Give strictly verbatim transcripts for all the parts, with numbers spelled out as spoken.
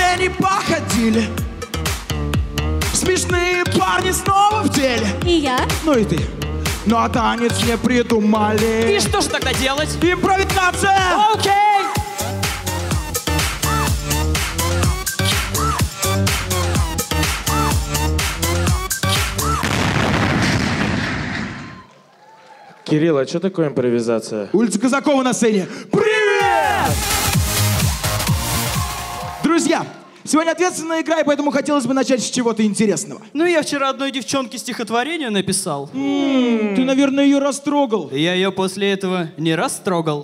колени походили. Смешные парни снова в деле. И я. Ну и ты. Но танец не придумали. И что же тогда делать? Импровизация! Окей! Кирилл, а что такое импровизация? Улица Казакова на сцене. Привет! Друзья, сегодня ответственная игра, и поэтому хотелось бы начать с чего-то интересного. Ну, я вчера одной девчонке стихотворение написал. М-м, ты, наверное, ее растрогал. Я ее после этого не раз трогал.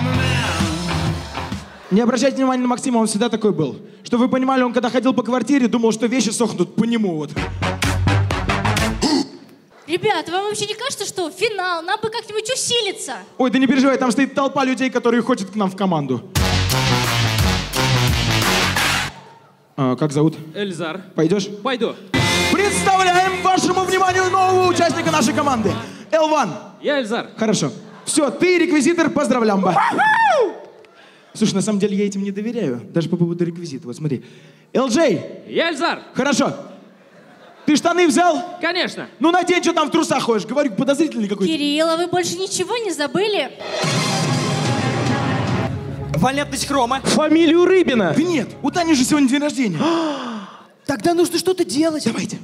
Не обращайте внимания на Максима, он всегда такой был. Чтобы вы понимали, он когда ходил по квартире, думал, что вещи сохнут по нему вот. Ребята, вам вообще не кажется, что финал? Нам бы как-нибудь усилиться. Ой, да не переживай, там стоит толпа людей, которые ходят к нам в команду. А, как зовут? Эльзар. Пойдешь? Пойду. Представляем вашему вниманию нового участника нашей команды. Элван. Я Эльзар. Хорошо. Все, ты реквизитор, поздравляем. Слушай, на самом деле я этим не доверяю. Даже по поводу реквизита. Вот смотри. Эл Джей. Я Эльзар. Хорошо. Ты штаны взял? Конечно. Ну надень, что там в трусах ходишь. Говорю, подозрительный какой-то. Кирилл, а вы больше ничего не забыли? Валентность хрома. Фамилию Рыбина. Да нет, у Тани же сегодня день рождения. Тогда нужно что-то делать. Давайте.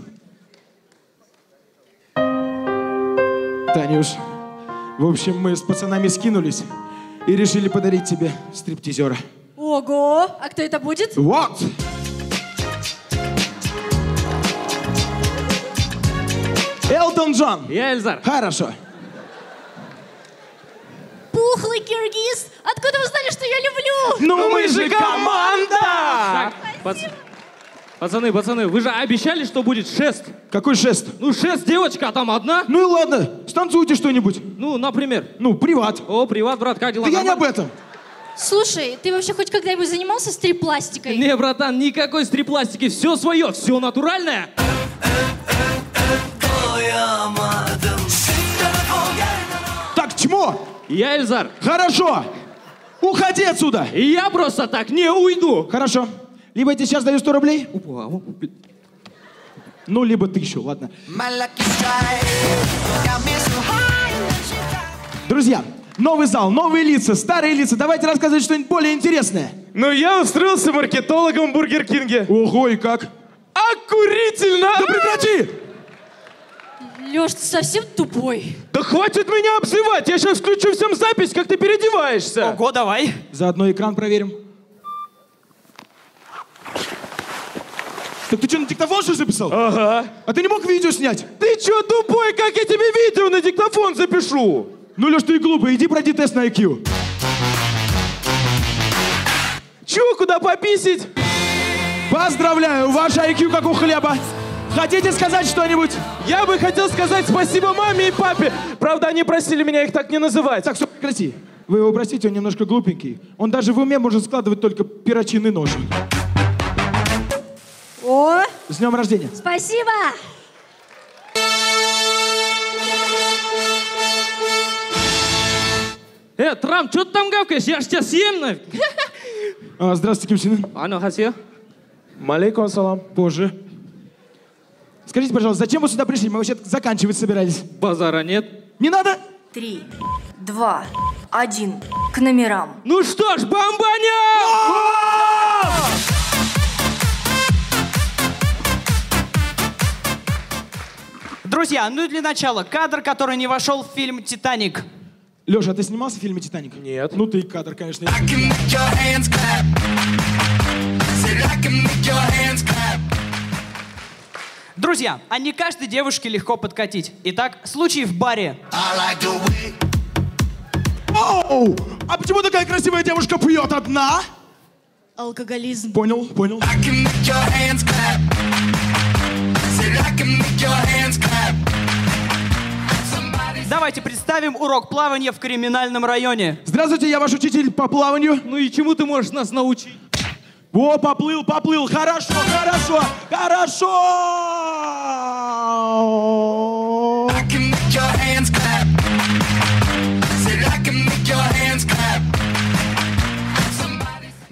Танюш, в общем, мы с пацанами скинулись и решили подарить тебе стриптизера. Ого! А кто это будет? Вот! Элтон Джон. Я Эльзар. Хорошо. Пухлый киргиз! Откуда вы знали, что я люблю? Ну мы же команда! Так, пац- пацаны, пацаны, вы же обещали, что будет шест. Какой шест? Ну, шест девочка, а там одна. Ну и ладно, станцуйте что-нибудь. Ну, например. Ну, приват. О, приват, брат, как дела? Да я не об Нормально? этом. Слушай, ты вообще хоть когда-нибудь занимался стрип-пластикой? Не, братан, никакой стрип-пластики, все свое, все натуральное. Так, чмо? Я Эльзар. Хорошо. Уходи отсюда. И я просто так не уйду. Хорошо. Либо я тебе сейчас даю сто рублей, Опа, опа. ну, либо тысячу, ладно. Друзья, новый зал, новые лица, старые лица. Давайте рассказывать что-нибудь более интересное. Ну, я устроился маркетологом в Бургер Кинге. Ого, и как? Охуительно! Да прекрати! Лёш, ты совсем тупой. Да хватит меня обзывать! Я сейчас включу всем запись, как ты переодеваешься. Ого, давай. Заодно экран проверим. Так ты что, на диктофон что записал? Ага. А ты не мог видео снять? Ты чё, тупой, как я тебе видео на диктофон запишу? Ну, Лёш, ты и глупый, иди пройди тест на ай кью. Чё, куда пописить? Поздравляю, ваш ай кью как у хлеба. Хотите сказать что-нибудь? Я бы хотел сказать спасибо маме и папе. Правда, они просили меня их так не называть. Так, стоп, прекрати. Вы его простите, он немножко глупенький. Он даже в уме может складывать только перочинный нож. О, С днем рождения. спасибо! Э, Трамп, что ты там гавкаешь? Я ж тебя съем, нафиг. А, здравствуйте, Ким Чен Ын. А ну, хасия. Малейкум ассалам. Позже. Скажите, пожалуйста, зачем вы сюда пришли? Мы вообще заканчивать собирались. Базара нет. Не надо? Три, два, один. К номерам. Ну что ж, бомбаня! Друзья, ну и для начала кадр, который не вошел в фильм «Титаник». Леша, а ты снимался в фильме «Титаник»? Нет. Ну ты и кадр, конечно. Друзья, а не каждой девушке легко подкатить. Итак, случай в баре. Оу! А почему такая красивая девушка пьет одна? Алкоголизм. Понял, понял. Давайте представим урок плавания в криминальном районе. Здравствуйте, я ваш учитель по плаванию. Ну и чему ты можешь нас научить? О, поплыл, поплыл. Хорошо, хорошо, хорошо.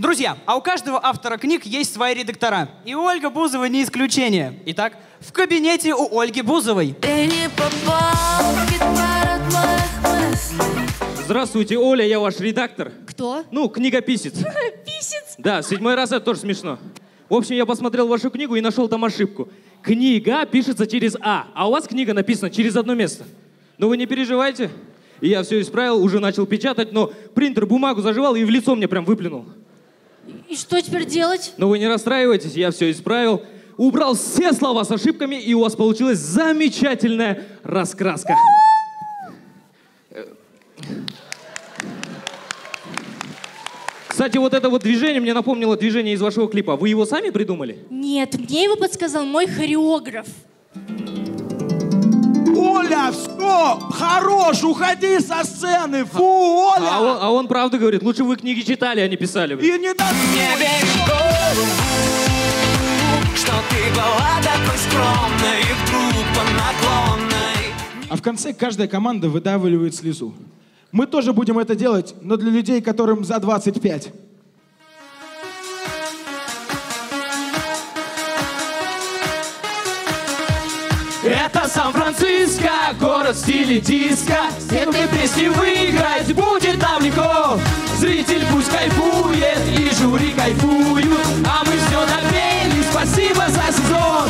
Друзья, а у каждого автора книг есть свои редактора. И Ольга Бузова не исключение. Итак, в кабинете у Ольги Бузовой. Ты не попал в хит-парад моих мыслей. Здравствуйте, Оля, я ваш редактор. Кто? Ну, книгописец. Писец. Да, седьмой раз это тоже смешно. В общем, я посмотрел вашу книгу и нашел там ошибку. Книга пишется через А, а у вас книга написана через одно место. Но вы не переживайте. И я все исправил, уже начал печатать, но принтер бумагу заживал и в лицо мне прям выплюнул. И что теперь делать? Но вы не расстраивайтесь, я все исправил. Убрал все слова с ошибками, и у вас получилась замечательная раскраска. Кстати, вот это вот движение мне напомнило движение из вашего клипа. Вы его сами придумали? Нет, мне его подсказал мой хореограф. Оля, все, хорош, уходи со сцены, фу, Оля! А он, а он правда говорит, лучше вы книги читали, а не писали. И не дай... Не бери в голову, что ты была такой скромной и вдруг по наклонной. А в конце каждая команда выдавливает слезу. Мы тоже будем это делать, но для людей, которым за двадцать пять. Это Сан-Франциско, город в стиле диско. Этой песни выиграть будет нам легко. Зритель пусть кайфует и жюри кайфуют, а мы все допели, спасибо за сезон.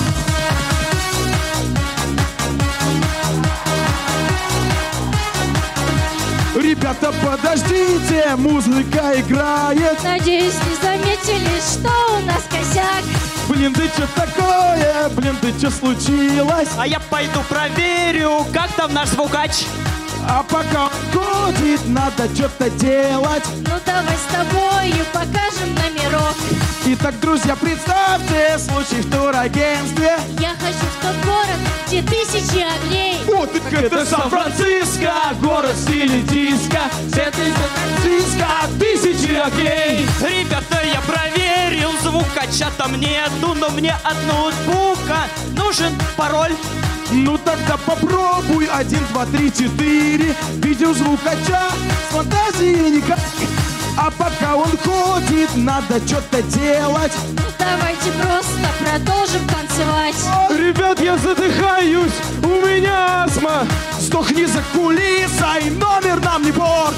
Ребята, подождите, музыка играет. Надеюсь, не заметили, что у нас косяк. Блин, ты что такое? Блин, ты что случилось? А я пойду проверю, как там наш звукач. А пока ходит, надо что-то делать. Ну давай с тобою покажем номерок. Итак, друзья, представьте случай в турагентстве. Я хочу в тот город, где тысячи огней. О, так это Сан-Франциско, город в стиле диско. Это Сан-Франциско, тысячи огней. Ребята, я проверил, звукача там нету, но мне от ноутбука нужен пароль. Ну тогда попробуй. Один, два, три, четыре. Видеозвукача с фантазией никак. А пока он ходит, надо что-то делать. Ну давайте просто продолжим танцевать. Ребят, я задыхаюсь, у меня астма. Сдохни за кулисой, номер нам не порт.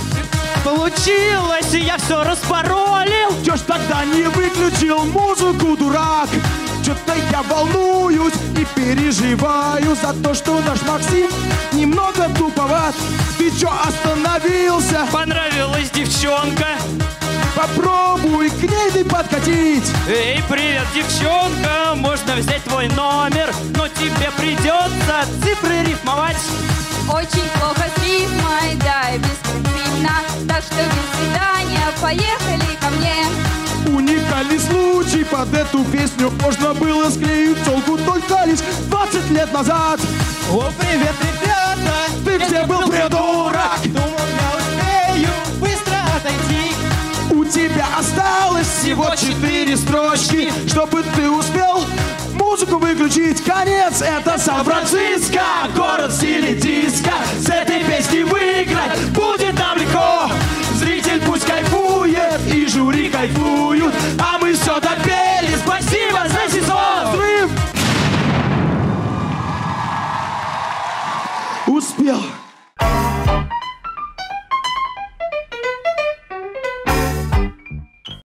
Получилось, и я все распаролил. Чё ж тогда не выключил музыку, дурак? Чё-то я волнуюсь и переживаю за то, что наш Максим немного туповат. Ты чё остановился? Понравилась девчонка. Попробуй к ней ты подкатить. Эй, привет, девчонка, можно взять твой номер, но тебе придется цифры рифмовать. Очень плохо с рифмой, да и беспринципно. Так что без свидания, поехали ко мне. Уникальный случай, под эту песню можно было склеить телку только лишь двадцать лет назад. О, привет, ребята! Ты где был, придурок? Думал, я успею быстро отойти. У тебя осталось всего четыре строчки, чтобы ты успел музыку выключить. Конец, это Сан-Франциско, город в стиле диско. С этой песни выиграть будет нам легко. Зритель пусть кайфует и жюри кайфуют, а мы все допели, спасибо за сезон. Взрыв! Успел.